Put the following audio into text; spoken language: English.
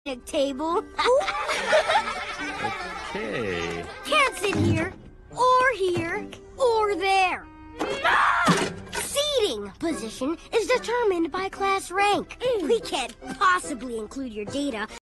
table. Okay. Can't sit here, or there. Seating position is determined by class rank. We can't possibly include your data